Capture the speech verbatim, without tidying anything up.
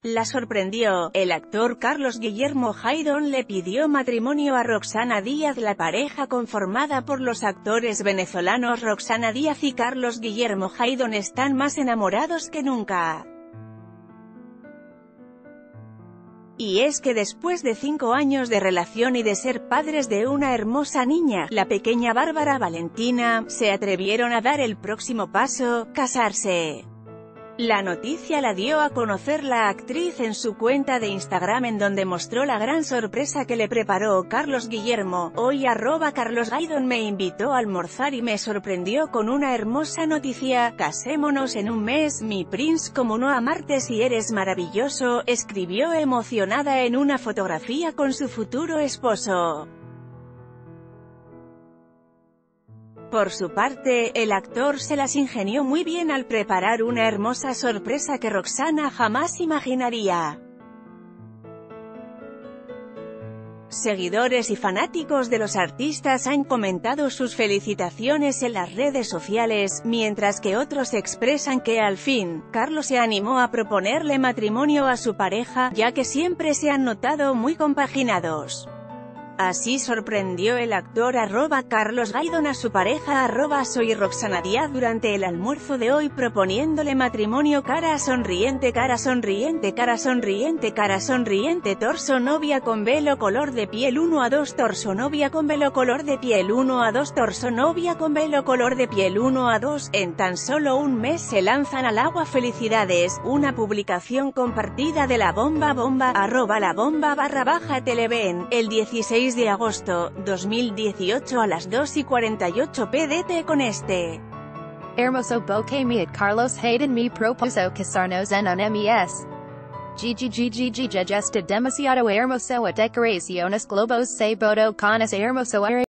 La sorprendió. El actor Carlos Guillermo Haydon le pidió matrimonio a Roxana Díaz. La pareja conformada por los actores venezolanos Roxana Díaz y Carlos Guillermo Haydon están más enamorados que nunca. Y es que después de cinco años de relación y de ser padres de una hermosa niña, la pequeña Bárbara Valentina, se atrevieron a dar el próximo paso: casarse. La noticia la dio a conocer la actriz en su cuenta de Instagram, en donde mostró la gran sorpresa que le preparó Carlos Guillermo. Hoy arroba Carlos Haydon me invitó a almorzar y me sorprendió con una hermosa noticia: casémonos en un mes, mi prince, como no amarte si eres maravilloso, escribió emocionada en una fotografía con su futuro esposo. Por su parte, el actor se las ingenió muy bien al preparar una hermosa sorpresa que Roxana jamás imaginaría. Seguidores y fanáticos de los artistas han comentado sus felicitaciones en las redes sociales, mientras que otros expresan que al fin, Carlos se animó a proponerle matrimonio a su pareja, ya que siempre se han notado muy compaginados. Así sorprendió el actor arroba Carlos Haydon a su pareja arroba soy Roxana Díaz durante el almuerzo de hoy, proponiéndole matrimonio. Cara sonriente, cara sonriente, cara sonriente, cara sonriente, torso novia con velo color de piel uno a dos, torso novia con velo color de piel uno a dos, torso novia con velo color de piel uno a dos. En tan solo un mes se lanzan al agua. Felicidades. Una publicación compartida de la bomba bomba arroba la bomba barra baja televen el dieciséis de agosto, dos mil dieciocho a las dos y cuarenta y ocho pdt con este. Hermoso bouquet me at Carlos Haydon me propuso casarnos en un mes. Ggggg gested demasiado hermoso a decoraciones globos se bodo con ese hermoso aire.